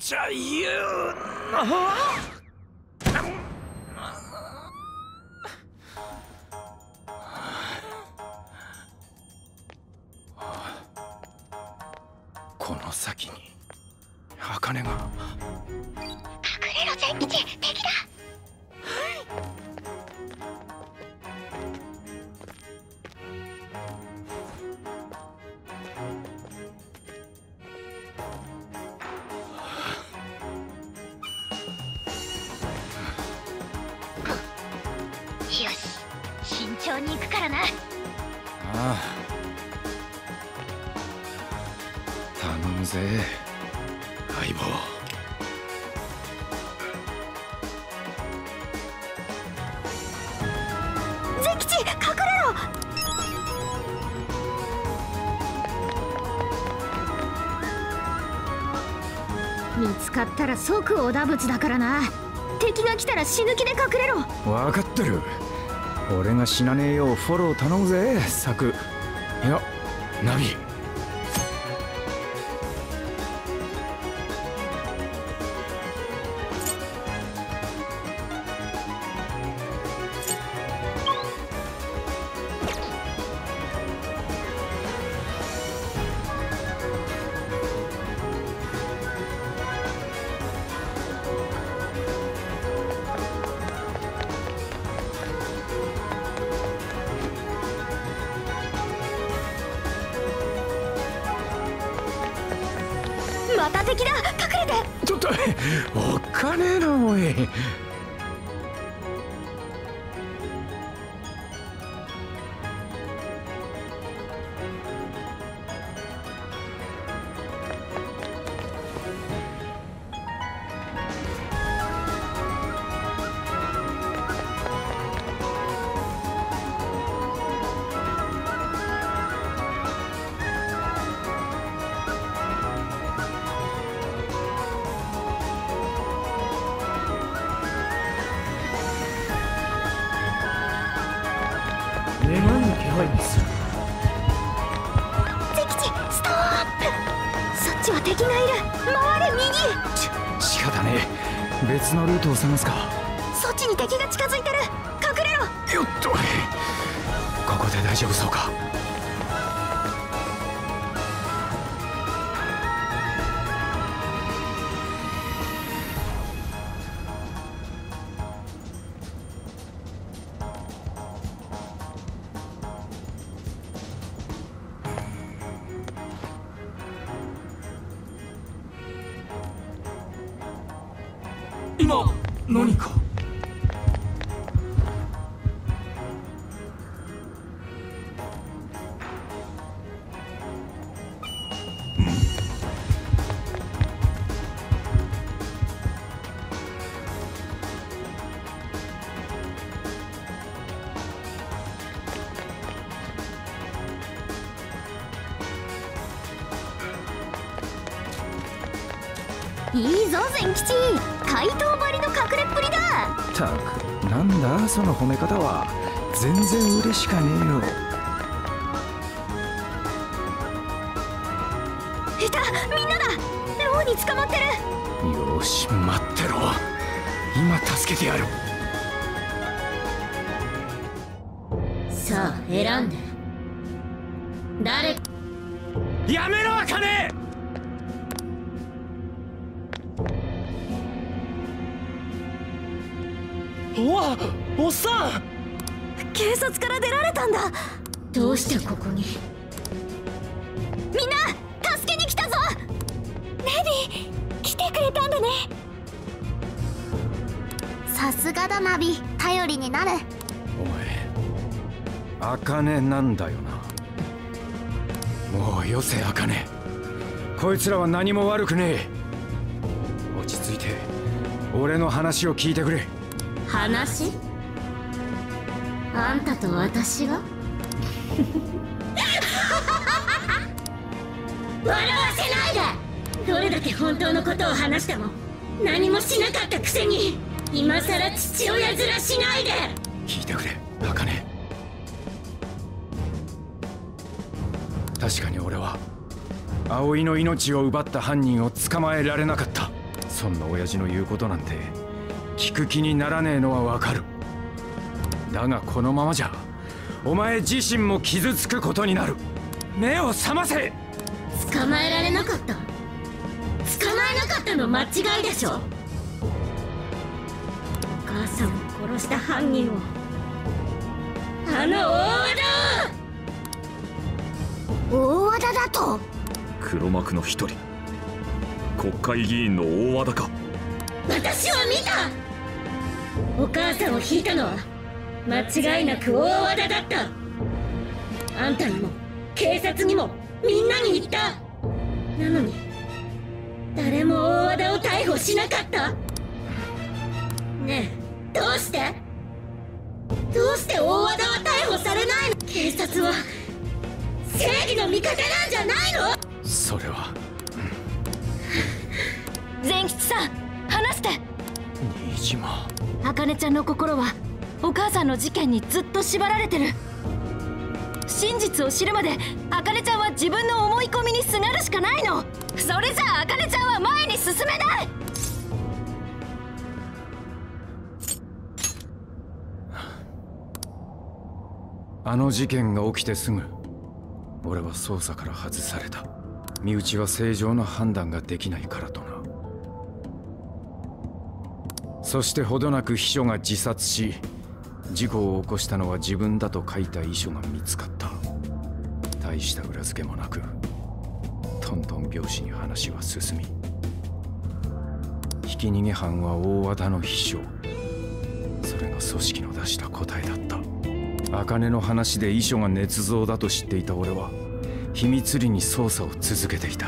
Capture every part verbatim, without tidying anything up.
ちゃ言うな。この先に茜が。 隠れろ全吉、敵だ。よし、慎重に行くからな。ああ、頼むぜ相棒。 全吉、隠れろ。見つかったら即織田淵だからな。敵が来たら死ぬ気で隠れろ。 分かってる。俺が死なねえようフォロー頼むぜサク。いやナビ。 また敵だ。隠れて。 ちょっとおっかねえなおい。願いの気配にする。 全吉、ストップ。そっちは敵がいる。回れ右。 し仕方ねえ。別のルートを探すか。 そっちに敵が近づいてる。隠れろ。 よっと、ここで大丈夫そうか。今何か。 いいぞ全吉、怪盗ばりの隠れっぷりだ。 ったくなんだその褒め方は。全然嬉しかねえよ。 いた、みんなだ。牢に捕まってる。 よし待ってろ、今助けてやる。 さあ選んで。誰。 やめろ茜。おわ、おっさん。 警察から出られたんだ。 どうしてここに。 みんな助けに来たぞ。ネビ来てくれたんだね。さすがだナビ、頼りになる。 お前茜なんだよな。もうよせ茜。こいつらは何も悪くねえ。落ち着いて俺の話を聞いてくれ。 話？あんたと私が笑わせないで。どれだけ本当のことを話しても何もしなかったくせに今さら父親面しないで。 聞いてくれ茜。確かに俺は葵の命を奪った犯人を捕まえられなかった。 そんな親父の言うことなんて聞く気にならねえのはわかる。だがこのままじゃお前自身も傷つくことになる。目を覚ませ。 捕まえられなかった。捕まえなかったの間違いでしょ。お母さんを殺した犯人をあの大大和田だと。 黒幕の一人、国会議員の大和田か。 私は見た。お母さんを引いたのは間違いなく大和田だった。あんたにも警察にもみんなに言った。なのに誰も大和田を逮捕しなかった。ねえ、どうしてどうして大和田は逮捕されないの。警察は正義の味方なんじゃないの。 それは善吉さん、話して。 新島。 茜ちゃんの心はお母さんの事件にずっと縛られてる。真実を知るまで茜ちゃんは自分の思い込みにすがるしかないの。それじゃあ茜ちゃんは前に進めない。 あの事件が起きてすぐ俺は捜査から外された。身内は正常な判断ができないからとな。そしてほどなく秘書が自殺し、事故を起こしたのは自分だと書いた遺書が見つかった。大した裏付けもなくトントン拍子に話は進み、ひき逃げ犯は大和田の秘書。それが組織の出した答えだった。茜の話で遺書が捏造だと知っていた俺は秘密裏に捜査を続けていた。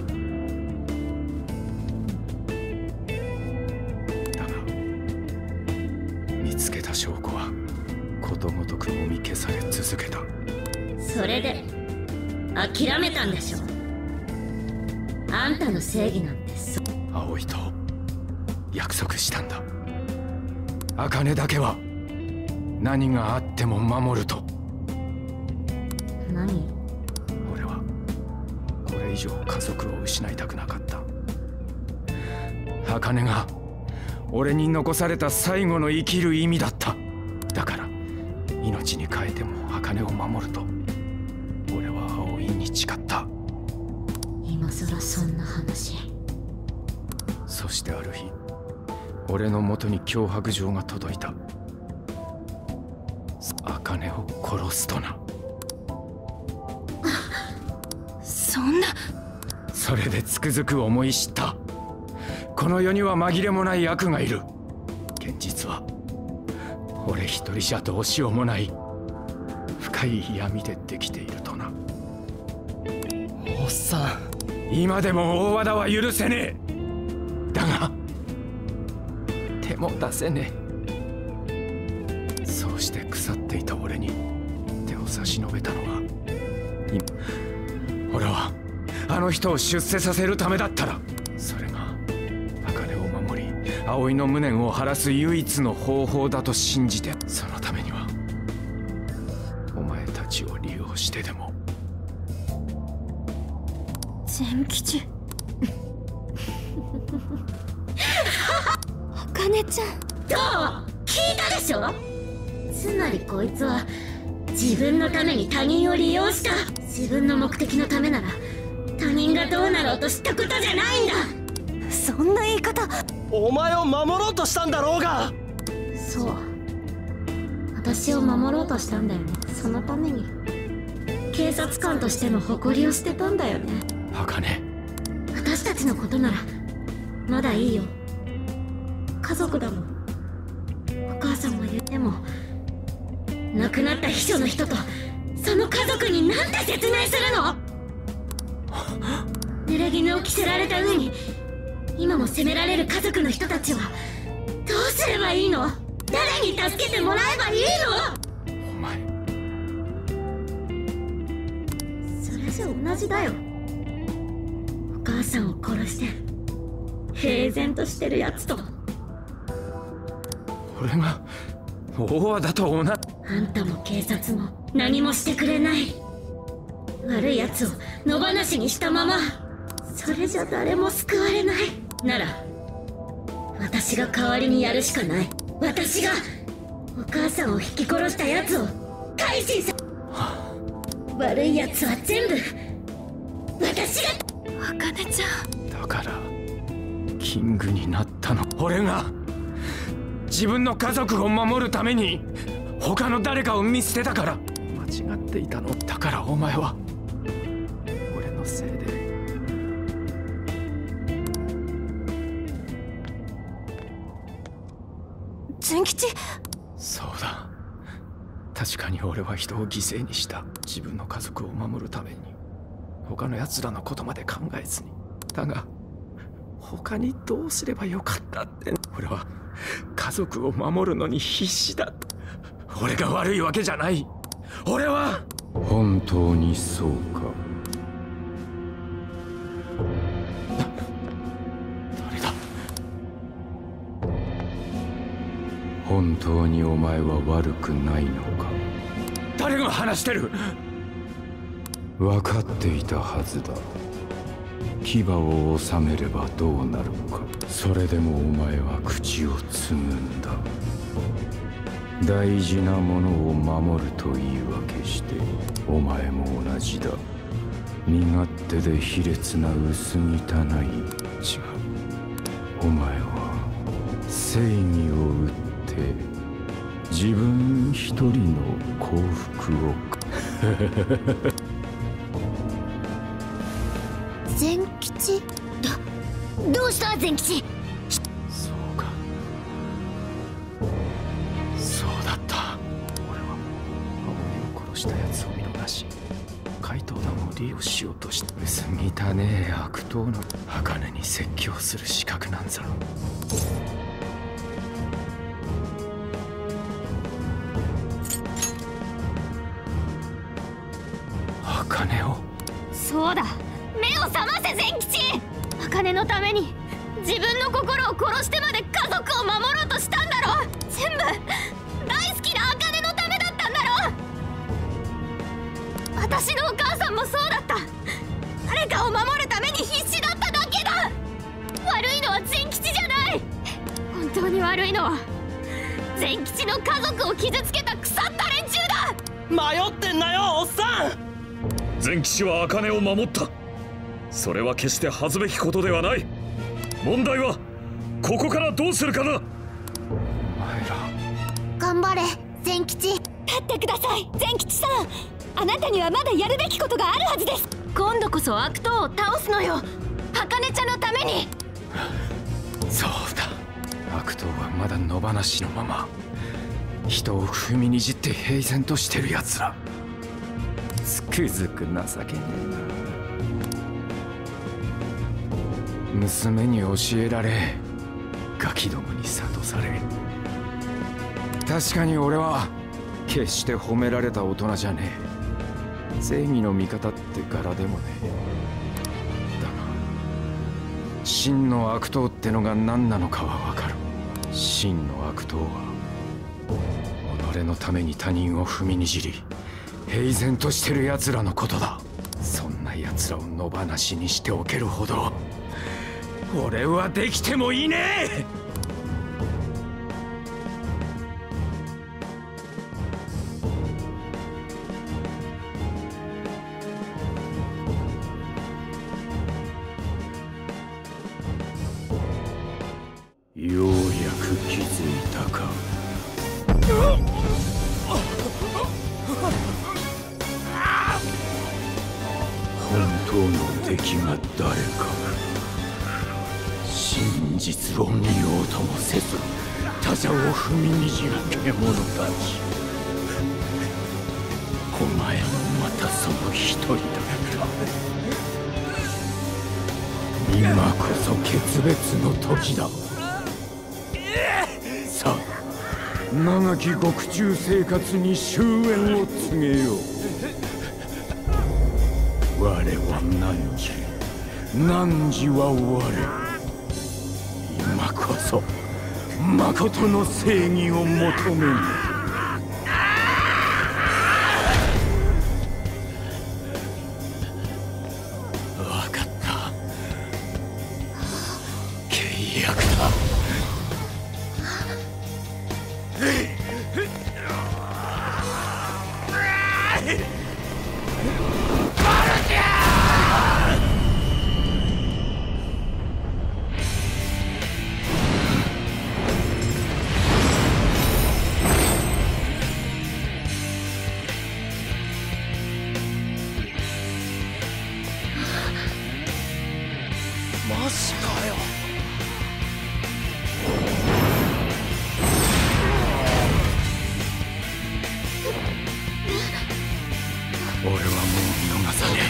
だが見つけた証拠はことごとくもみ消され続けた。 それで諦めたんでしょ。あんたの正義なんてそ葵と約束したんだ。茜だけは何があっても守ると。 何。 俺はこれ以上家族を失いたくなかった。茜が俺に残された最後の生きる意味だった。だから命に代えても茜を守ると俺は葵に誓った。 今さらそんな話。 そしてある日俺の元に脅迫状が届いた。茜を殺すとな。 そんな。 それでつくづく思い知った。この世には紛れもない悪がいる。現実は俺一人じゃどうしようもない深い闇でできているとな。 おっさん、 今でも大和田は許せねえ。だが手も出せねえ。そうして腐っていた俺に手を差し伸べたのは今俺はあの人を出世させるためだったら、それが茜を守り葵の無念を晴らす唯一の方法だと信じて、そのためにはお前たちを利用してでも。 善吉茜ちゃん、 どう聞いたでしょ。つまりこいつは自分のために他人を利用した。自分の目的のためなら他人がどうなろうとしたことじゃないんだ。 そんな言い方。 お前を守ろうとしたんだろうが。 そう、私を守ろうとしたんだよね。そのために警察官としての誇りを捨てたんだよね。 茜、 私たちのことならまだいいよ。家族だもん。お母さんも言っても亡くなった秘書の人とその家族に何て説明するの。濡れ衣を着せられた上に今も責められる家族の人たちはどうすればいいの。誰に助けてもらえばいいの。 お前それじゃ同じだよ。お母さんを殺して平然としてるやつと俺が大和田と同じ。 あんたも警察も何もしてくれない。悪いやつを野放しにしたまま。それじゃ誰も救われない。なら私が代わりにやるしかない。私がお母さんを引き殺したやつを改心さ、悪いやつは全部私が。 茜ちゃん、 だからキングになったの俺が。自分の家族を守るために他の誰かを見捨てたから。間違っていたのだからお前は俺のせいで。 善吉。 そうだ、確かに俺は人を犠牲にした。自分の家族を守るために他の奴らのことまで考えずに。だが他にどうすればよかったって。俺は家族を守るのに必死だった。俺が悪いわけじゃない。俺は。本当にそうか。誰だ。本当にお前は悪くないのか。誰が話してる。分かっていたはずだ。牙を収めればどうなるか。それでもお前は口をつぐんだ。大事なものを守ると言い訳してお前も同じだ。身勝手で卑劣な薄汚い。違う、お前は正義を打って自分一人の幸福を。 善吉。どどうした善吉。 そうか、そうだった。俺は葵を殺した奴を見逃し怪盗団を利用しようとした。薄汚ねえ悪党の茜に説教する資格なんざ。茜を。 そうだ、目を覚ませ善吉。茜のために自分の心を殺してまで家族を守ろうとしたんだろ。全部大好きな茜のためだったんだろ。私のお母さんもそうだった。誰かを守るために必死だっただけだ。悪いのは善吉じゃない。本当に悪いのは善吉の家族を傷つけた腐った連中だ。 迷ってんなよおっさん。 善吉は茜を守った。それは決して恥ずべきことではない。問題はここからどうするかだ。 お前ら頑張れ善吉。立ってください善吉さん。あなたにはまだやるべきことがあるはずです。今度こそ悪党を倒すのよ、茜ちゃんのために。 そうだ、悪党はまだ野放しのまま人を踏みにじって平然としてるやつら。つくづく情けねえな。娘に教えられガキどもに諭され。確かに俺は決して褒められた大人じゃねえ。正義の味方って柄でもねえ。だが真の悪党ってのが何なのかはわかる。真の悪党は己のために他人を踏みにじり平然としてる奴らのことだ。そんな奴らを野放しにしておけるほど俺はできてもいねえ。ようやく気づいたか。本当の敵が誰か。真実を見ようともせず他者を踏みにじる獣たち。お前もまたその一人だ。今こそ決別の時だ。さあ、長き獄中生活に終焉を告げよう。我は汝、汝は我。今こそ誠の正義を求める。分かった。契約だ。 マジかよ。 俺はもう見逃さね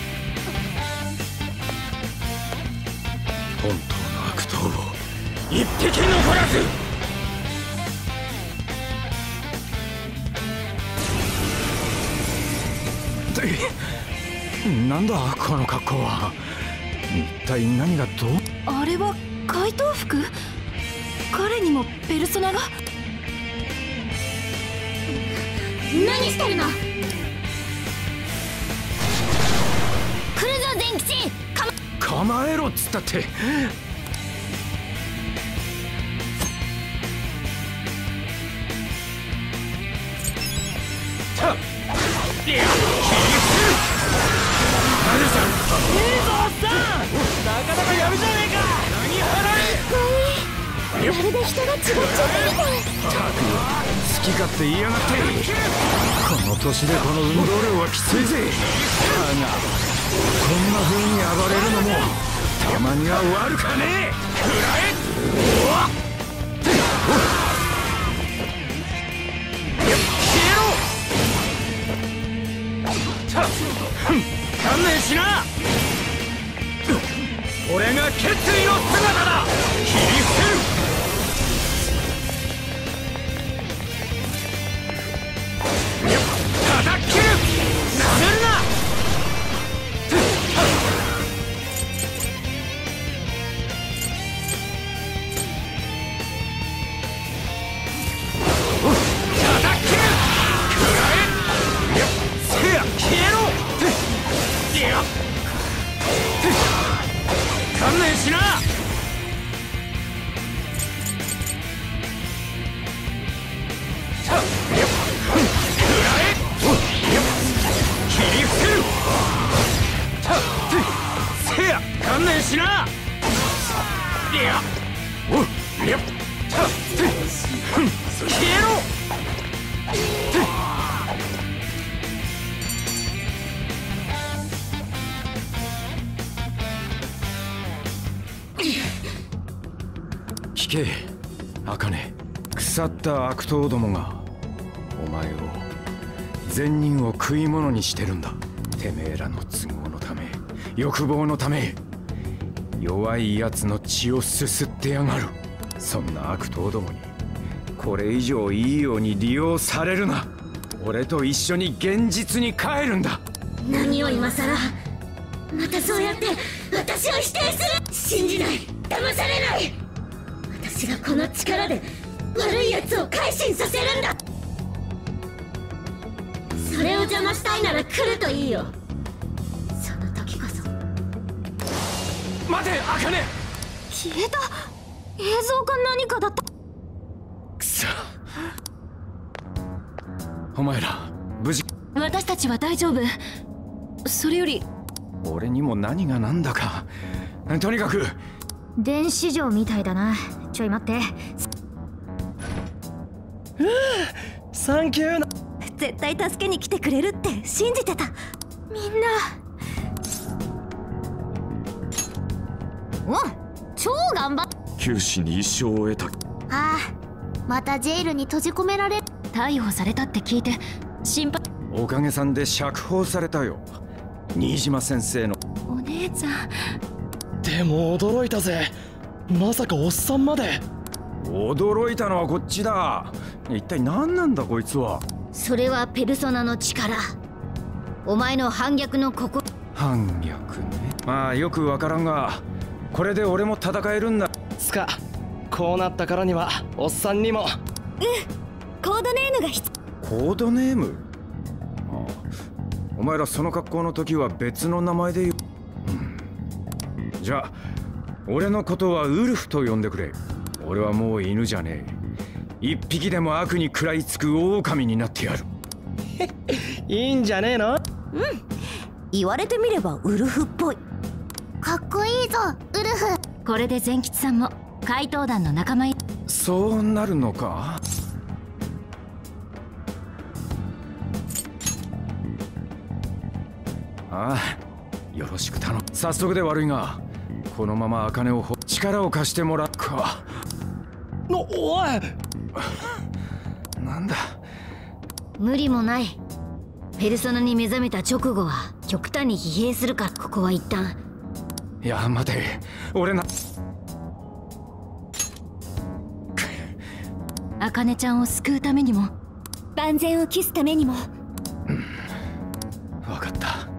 え。本当の悪党を一匹残らず。なんだこの格好は。一体何がどう。 あれは怪盗服。彼にもペルソナが。 何してるの。来るぞ善吉。かま構えろっつったって。たっいやいいぞおっさん、なかなかやるじゃねえか。何払え。 まるで人が違っちゃったみたい。 たく好き勝手言いやがって。この年でこの運動量はきついぜ。だがこんな風に暴れるのもたまには悪かねえ。食らえ。消えろ。観念しな。俺が決意の姿だ。切り捨てる。叩き切る。なめるな。叩き切る。食らえ。せや消えろ。観念しな。切り捨てる。せや観念しな。いやおいや消えろ。聞け茜。腐った悪党どもがお前を善人を食い物にしてるんだ。てめえらの都合のため、欲望のため、弱いやつの血をすすってやがる。そんな悪党どもにこれ以上いいように利用されるな。俺と一緒に現実に帰るんだ。 何を今さらまたそうやって私を否定する。信じない、騙されない。私がこの力で悪いやつを改心させるんだ。それを邪魔したいなら来るといいよ。その時こそ。 待て茜。 消えた。映像か何かだった。 くそ。お前ら無事。 私たちは大丈夫。それより俺にも何が何だか。とにかく電子錠みたいだな。ちょい待って。 サンキュー。 絶対助けに来てくれるって信じてた。みんな。 うん、超頑張っ。 九死に一生を得た。 ああ、またジェイルに閉じ込められる。 逮捕されたって聞いて心配。 おかげさんで釈放されたよ、新島先生の。 お姉ちゃん。 でも驚いたぜ。まさかおっさんまで。 驚いたのはこっちだ。一体何なんだこいつは。 それはペルソナの力。お前の反逆の心。 反逆ね。まあよくわからんが、これで俺も戦えるんだ。 つかこうなったからにはおっさんにも。 うん、コードネームが必コードネーム。ああ、お前らその格好の時は別の名前で言う、うん、じゃあ俺のことはウルフと呼んでくれ。俺はもう犬じゃねえ。一匹でも悪に食らいつく狼になってやる。 いいんじゃねえの？ うん、言われてみればウルフっぽい。 かっこいいぞウルフ。 これで善吉さんも怪盗団の仲間入り。 そうなるのか。ああ、よろしく頼む。早速で悪いがこのまま茜をほ力を貸してもらうか。 おおいなんだ。 無理もない。ペルソナに目覚めた直後は極端に疲弊するから、ここは一旦。 いや待て、俺な。 茜ちゃんを救うためにも、 万全を期すためにも。 分かった。